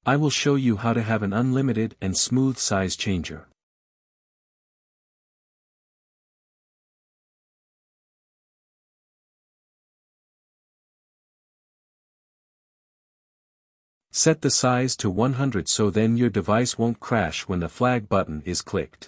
I will show you how to have an unlimited and smooth size changer. Set the size to 100 so then your device won't crash when the flag button is clicked.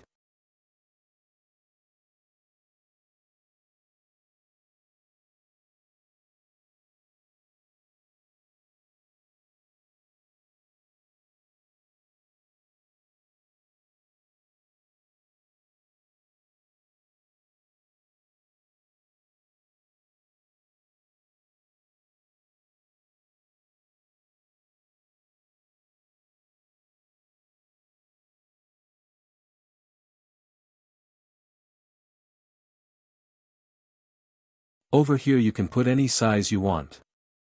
Over here you can put any size you want.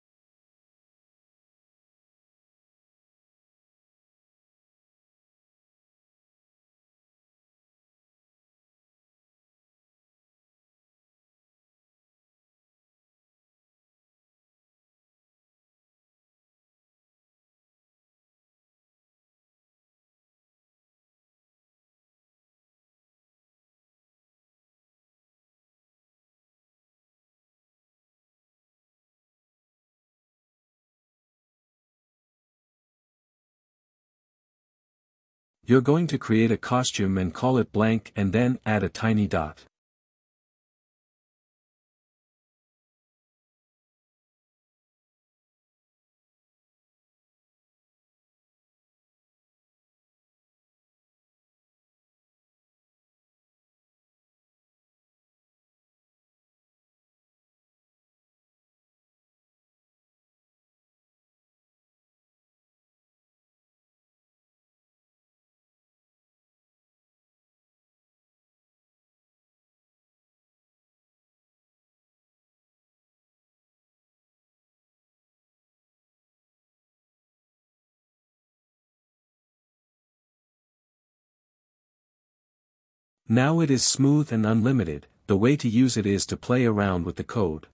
You're going to create a costume and call it blank and then add a tiny dot. Now it is smooth and unlimited. The way to use it is to play around with the code.